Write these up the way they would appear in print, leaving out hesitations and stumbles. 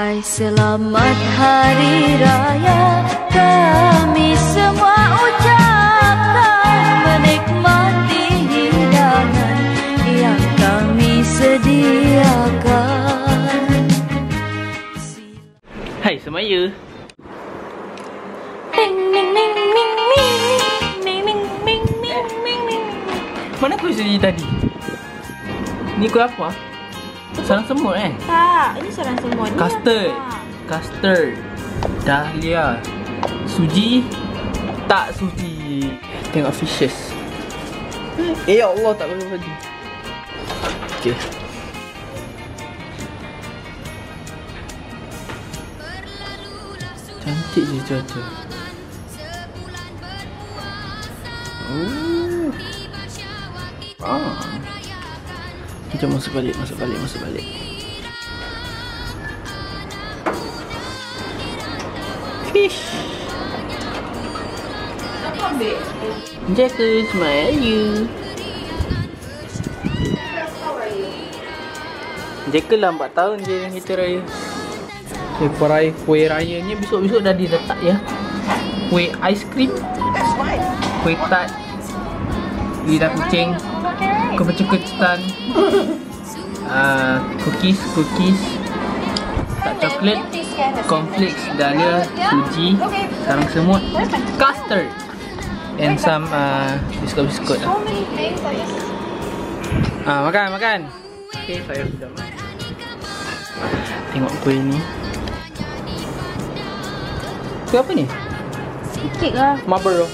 Hai selamat hari raya, kami semua ucapkan, menikmati hidangan yang kami sediakan. Hai semaya. Mana kuih sendiri tadi? Ni kuih apa? Sarang semut Tak, ini sarang semut. Custard. Custard. Dahlia. Suji. Tak suji. Tengok fishes. Ya Allah, tak boleh lagi. Okay. Cantik je cuaca. Jom masuk balik. Fish. Jaga semaya. Jaga lah 4 tahun je dengan kita raya. Okay, kuih rayanya besok-besok dah diletak ya. Kuih aiskrim, kuih tart, lidah kucing, kepecuk-kecutan, cookies, tak coklat, cornflakes, dahlia, suji, sarang semut, custard, and some biskut-biskut. Makan. Okay, saya sudah makan. Tengok kuih ni. Kuih apa ni? Kek lah. Marble.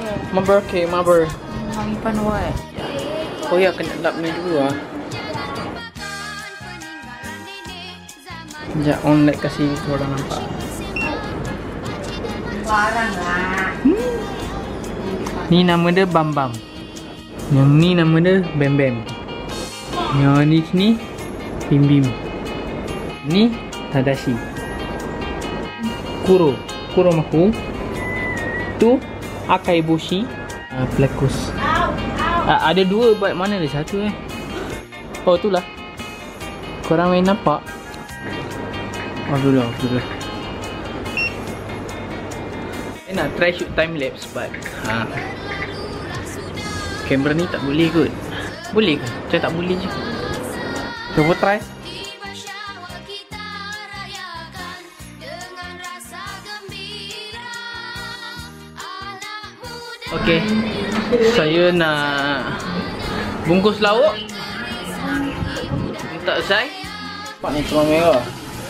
Hangpan what? Oh ya, kena lap ni dulu lah. Sekejap, on light kasih korang nampak. Larang lah. Ni nama dia Bam Bam. Yang ni nama dia Bam Bam. Yang ni sini Bim Bim. Ni Tadashi. Kuromaku. Tu Akaiboshi. Plekus. Ada dua, but mana ada satu Oh tu lah. Korang main nampak? Off dulu. Saya nak try shoot time lapse, but kamera ni tak boleh kot. Boleh ke? Macam tak boleh je. Cuba try. Okay, saya nak bungkus lauk. Minta Zai. Pak ni tulang merah.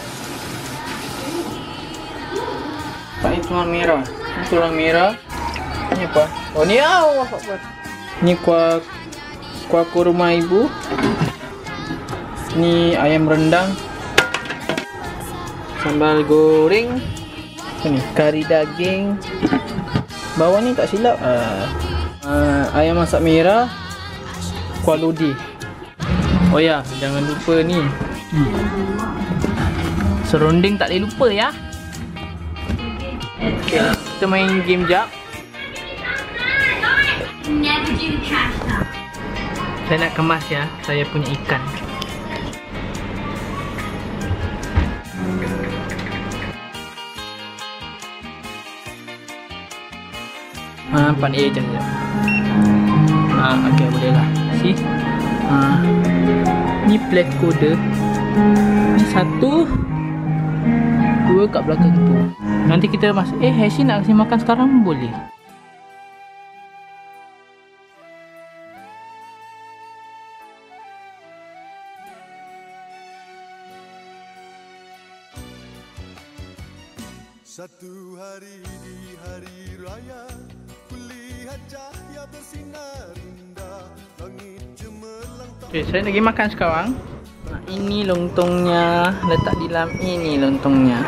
Tulang merah. Ni apa? Oh ni apa? Ni kuah kurma ibu. Ni ayam rendang. Sambal goreng. Ni kari daging. Bawah ni tak silap ayam masak merah, kuah lodeh. Oh ya, jangan lupa ni serunding, tak boleh lupa ya. Okay, kita main game jap. Saya nak kemas ya, saya punya ikan. Nampak ni je. Okay, boleh lah. See? Ni plate kode. Ni 1 2 kat belakang tu. Nanti kita masuk. Hashi nak kasi makan sekarang boleh. Satu hari di hari raya, kulihat cahaya bersinar indah, langit cemerlang. Okay, saya lagi makan sekarang. Ini lontongnya, letak di dalam ini lontongnya.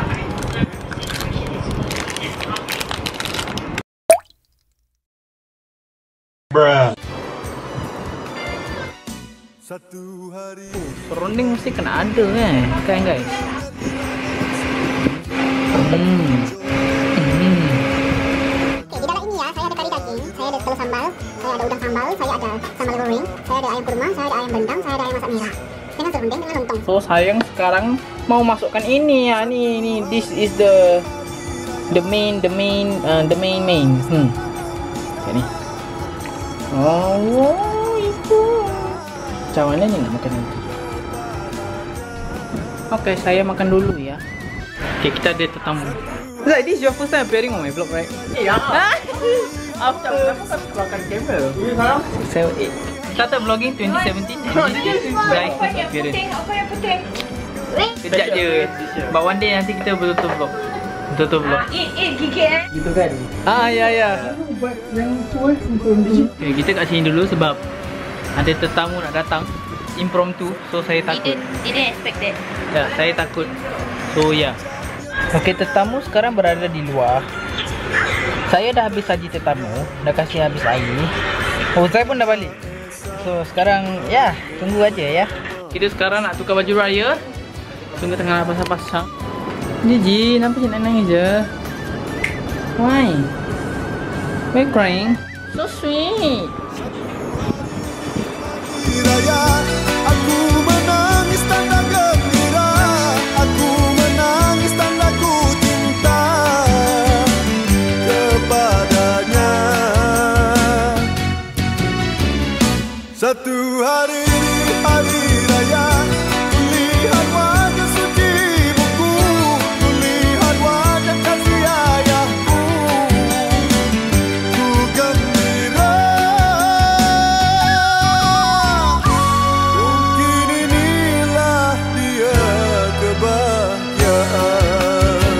Bruh. Satu hari. Serunding mesti kena ada kan guys. Di dalam ini ya, saya ada kari daging, saya ada telur sambal, saya ada udang sambal, saya ada sambal goreng, saya ada ayam kurma, saya ada ayam bendang, saya ada ayam masak merah. dengan serundeng dengan lontong. So sayang sekarang mau masukkan ini ya, ni this is the main. Kayak ni. Oh, itu. Macam mana ni nak makan nanti? Okay, saya makan dulu ya. Okay, kita ada tetamu. Zai, this is your first time appearing on my vlog, right? Iya. After Keluarkan kamera. 7-8 started vlogging 2017 and this is Zai first appearance. Apa yang penting? Kejap je. But one day nanti kita betul-betul vlog. Gigit Gitu kan? Ya. Okay, kita kat sini dulu sebab ada tetamu nak datang impromptu, so saya takut. Didn't expect that. Ya, saya takut. So ya. Okay, tetamu sekarang berada di luar. Saya dah habis saji tetamu, dah kasih habis air. Oh, saya pun dah balik. So sekarang ya, tunggu aja ya. Kita sekarang nak tukar baju raya. Tunggu tengah pasang-pasang. Gigi, kenapa cik nak nangis je? Why? Why crying? So sweet. Raya, aku menangis tanda gembira, aku menangis tanda ku cinta kepadanya. Satu hari di hari raya, kulihat wajah suci ibuku, kulihat wajah kasih ayahku, ku gembira. Mungkin inilah dia kebahagiaan.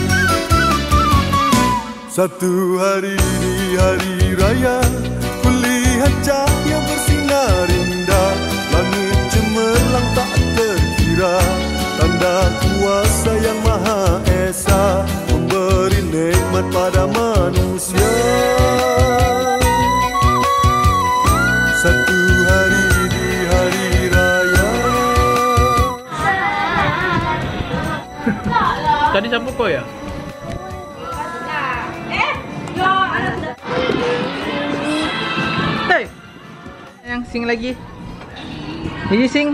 Satu hari di hari raya, kulihat cahaya bersinar indah, langit cemerlang tak terkira, tanda kuasa yang maha esa, memberi nikmat pada manusia. Satu hari di hari raya. Tadi siapa kau ya? Hey, yang sing lagi. Jadi sing.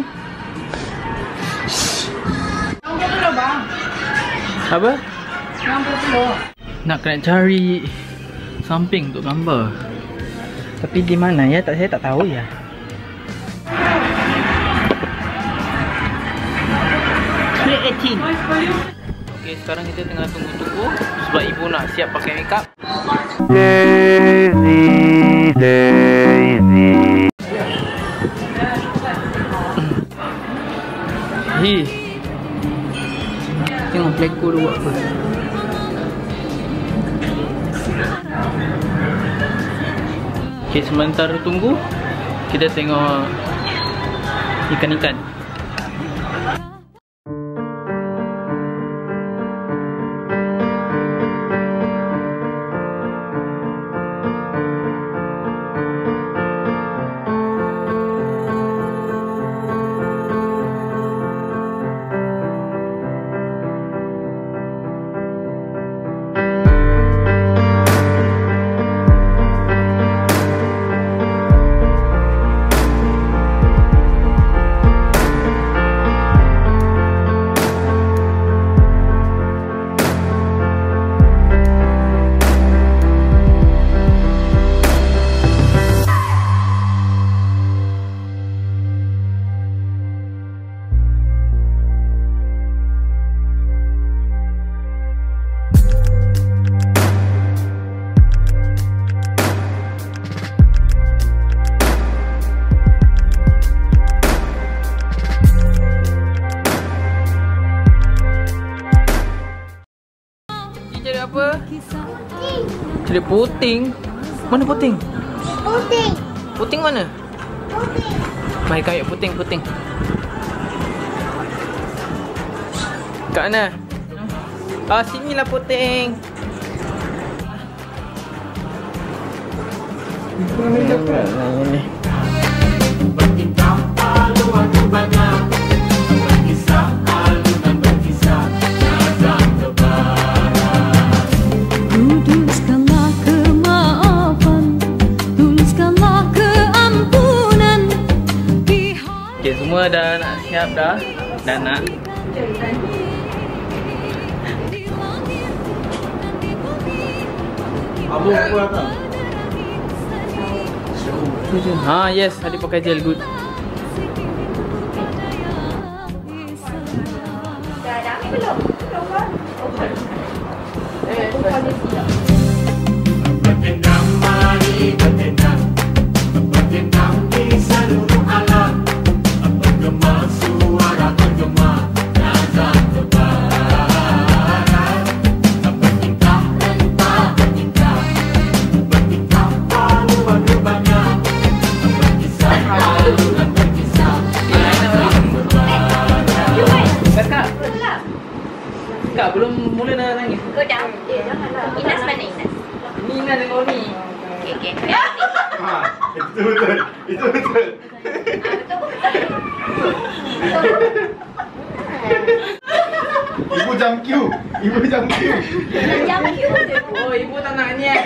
Apa? Nak kena cari samping untuk gambar. Tapi di mana ya? Saya tak tahu ya. Okey, sekarang kita tengah tunggu-tunggu sebab ibu nak siap pakai makeup. Hi. Tengok peleko dia buat apa. Okey, sementara tunggu kita tengok ikan-ikan. Cari apa? Cari puting. Mana puting? Puting. Puting mana? Puting. Mari kaya puting. Kat mana? Ah, sinilah puting. Ini. Tuliskanlah kemaafan, tuliskanlah keampunan. Okay, semua dah nak siap dah. Dana. Abang aku datang. Yes, Adik pakai gel, good. Dah ambil belum? Belum kan? Bertendang mari bertendang, bertendang di seluruh alam. Bergema suara bergema, nada tebaran. Bertingkah rentah bertingkah, bertingkah palu-paluannya. Berkisah halu dan berkisah. Kakak. Kak belum mula dah nangis. Kau dah. Janganlah. Inas mana Inas? Ni Ina dengan ni. Okey. Itu betul. Itu betul. Ibu jam Q. Ibu jam Q. Jam Q. Oh, ibu tak nak nyanyi.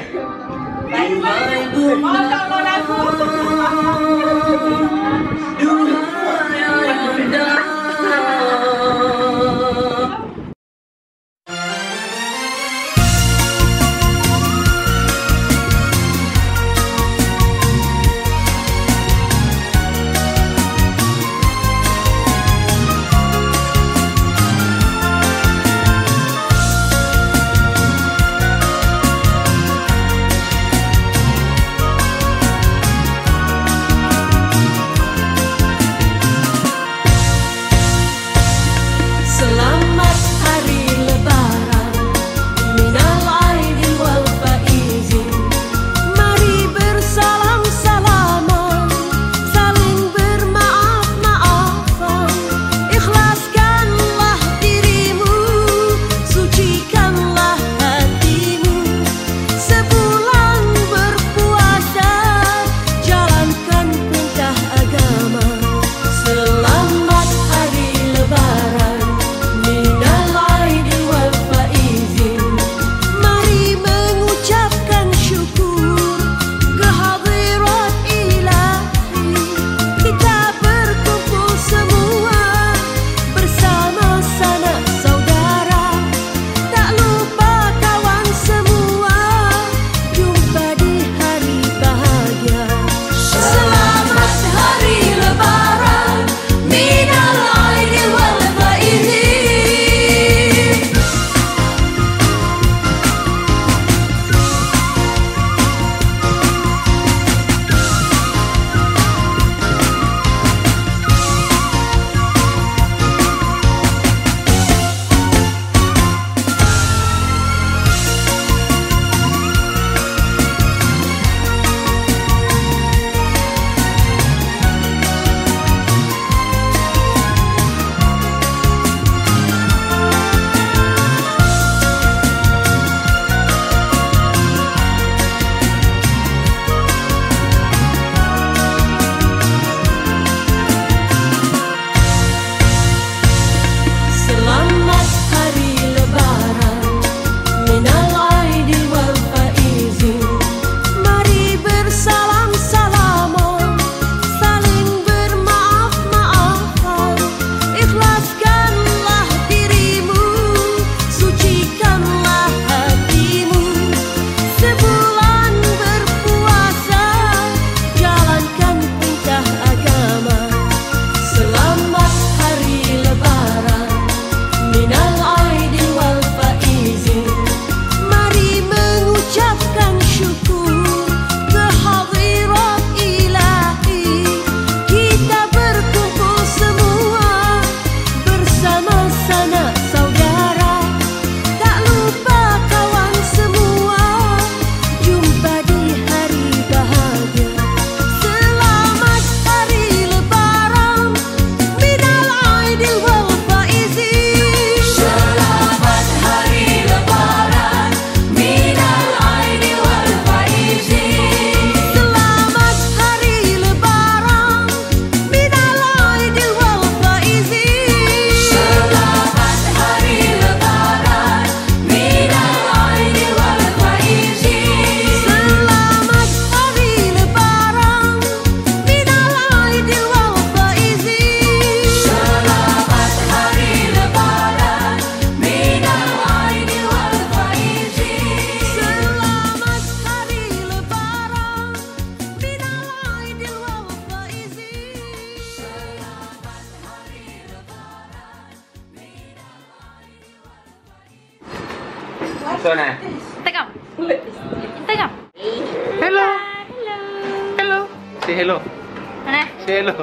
Betul eh? Instagram. Instagram. Hello. Hello. Say hello. Mana? Say hello.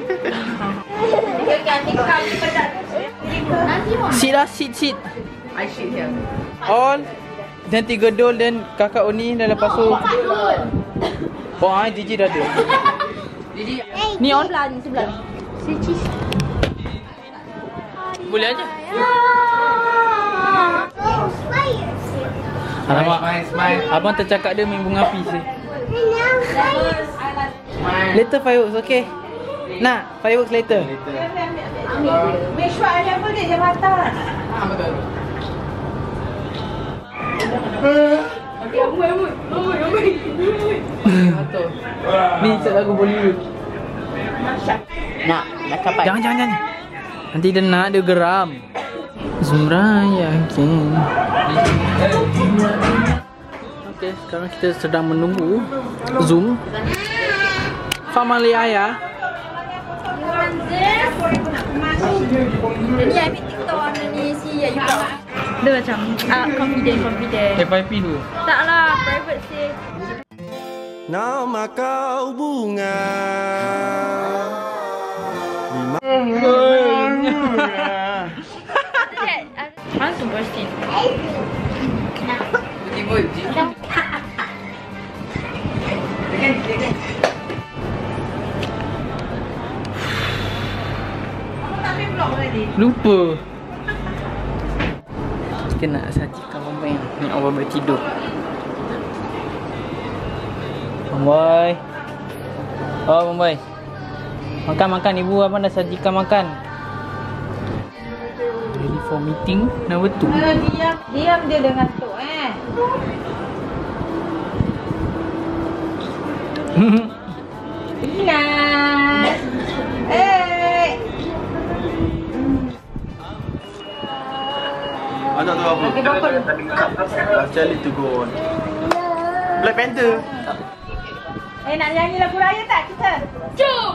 Nanti Sit lah, sit. I sit here. All. Dan 3 dol dan kakak Oni dah lepas tu. Oh, Gigi dah ada. Ni on. Sebelah ni. Boleh aja. Oh, Alamak. Abang tercakap dia main bunga api sih. Later fireworks, okay? Nak fireworks later. Make sure I level dia jangan patah. Ni cak lagu Bollywood. Nak capai. Jangan. Nanti dia nak, dia geram. Zumraya King. Okay, sekarang kita sedang menunggu Zoom. Family Ayah. Ni ambil TikTok ni si ya juga. Dia macam confident. FYP dulu. Taklah, private sih. Nama kau bunga. Langsung posting. Lupa. Kita nak sajikan Bombay. Nak Bombay tidur. Bombay. Oh Bombay. Makan ibu abang dah sajikan makan. Ready for meeting number 2. Diam dia dengan tu Inas. Ada tu apa? Charlie to go on. Black Panther. Nak nyanyi lagu raya tak kita? Jom.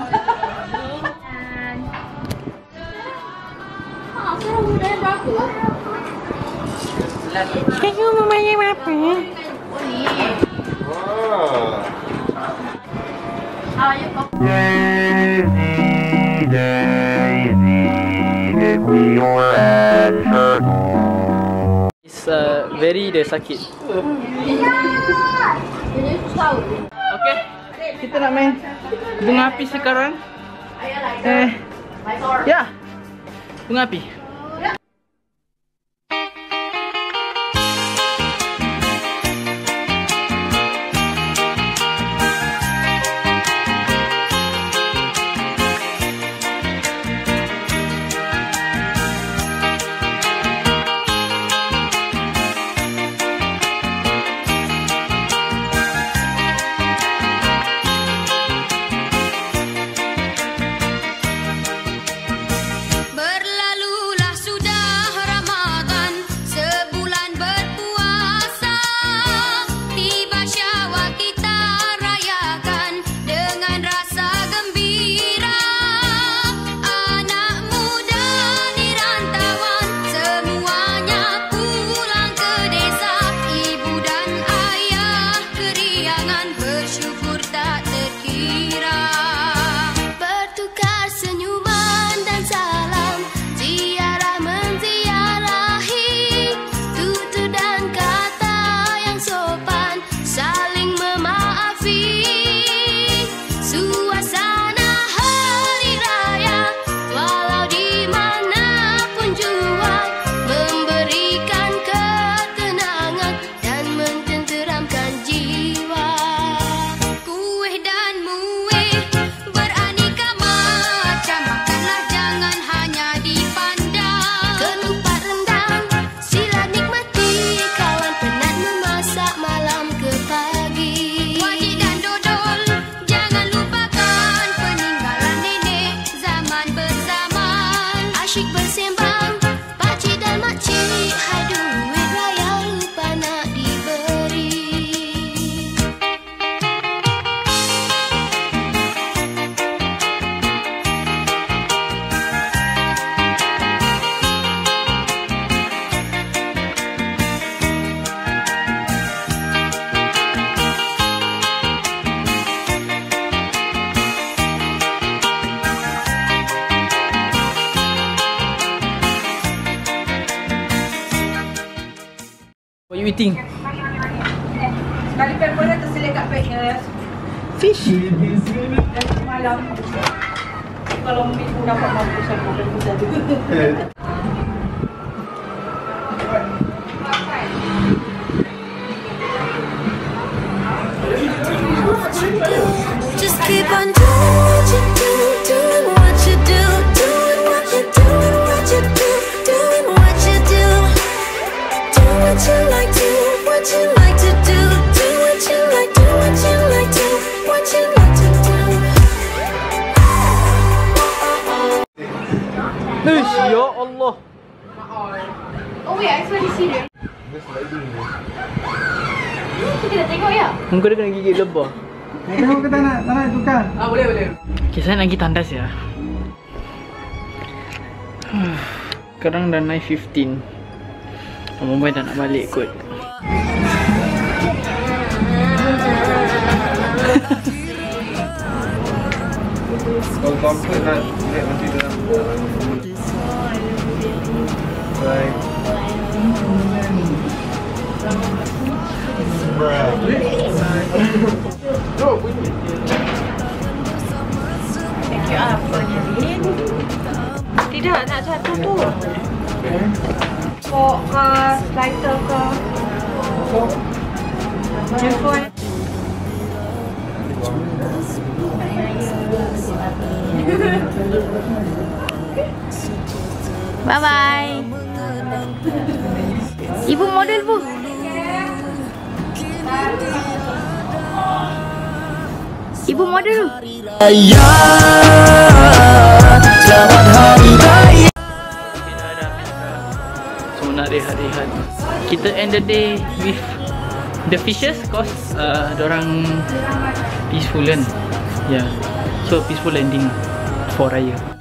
Sekarang muda berapa? Kamu mau main apa? It's very sakit. Okay, kita nak main bunga api sekarang. Ya, bunga api. berlalu you eating? Sekali pepper dia terselit kat packnya. Fish. Malam. Kalau Ibu dapat mampus aku akan bisa tu. Just keep on doing what you do, doing what you do, doing what you do, what you do, doing what you do. Do what you like to, what you like to do, do what you like, do what you like to, what you like to do. Uish, ya Allah. Oh wait, I saw di sini. Kita dah tengok ya? Muka dia kena gigit lebah. Tengok kita nak tukar. Boleh. Okay, saya nak pergi tandas ya. Sekarang dah 9:15. Mumbai dah nak balik kot. Kalau comfort nak lihat nanti dalam. Bye. Thank you apa ni? Tidak, nak satu tu. Fork ke, slicer ke. Handphone. Bye bye. Ibu model bu. Ibu model. So nak rehat-rehat. Kita end the day with the fishes cause dorang peaceful kan. Yeah. So peaceful ending for raya.